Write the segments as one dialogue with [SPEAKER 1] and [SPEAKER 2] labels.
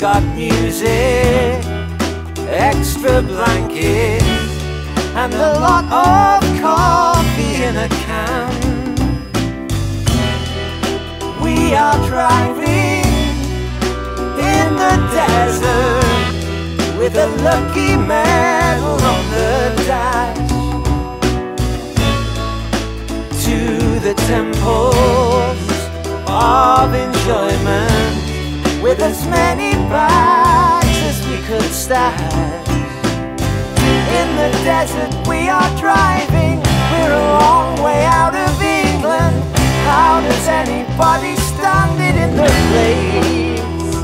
[SPEAKER 1] got music, extra blankets, and a lot of coffee in a can. We are driving in the desert with a lucky medal on the dash to the temples of enjoyment, with as many bags as we could stash. In the desert we are driving, we're a long way out of England. How does anybody stand it in the place?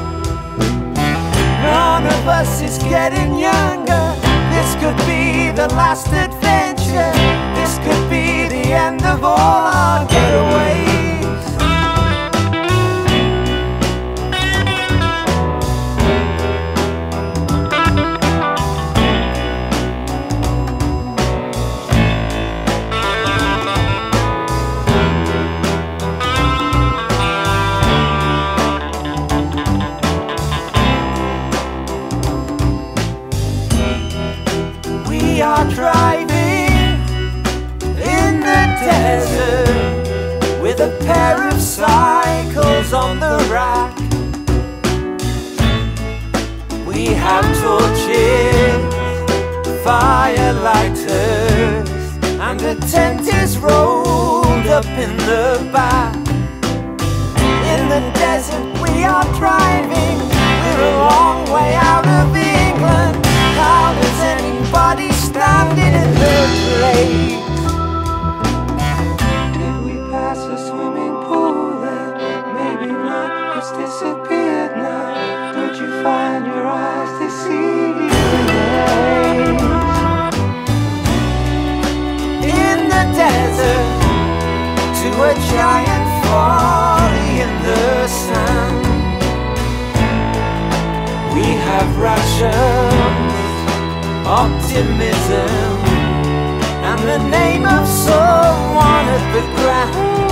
[SPEAKER 1] None of us is getting younger. This could be the last adventure. This could be the end of all our getaways. We are driving in the desert with a pair of cycles on the rack. We have torches, firelighters, and a tent is rolled up in the back. In the desert we are driving, we're a long way out of England. How does anybody stand it in the place? Did we pass a swimming pool then? Maybe not, it's disappeared now. Don't you find your eyes deceiving? In the desert, to a giant folly in the sand. We have rations, optimism, and the name of someone at the ground.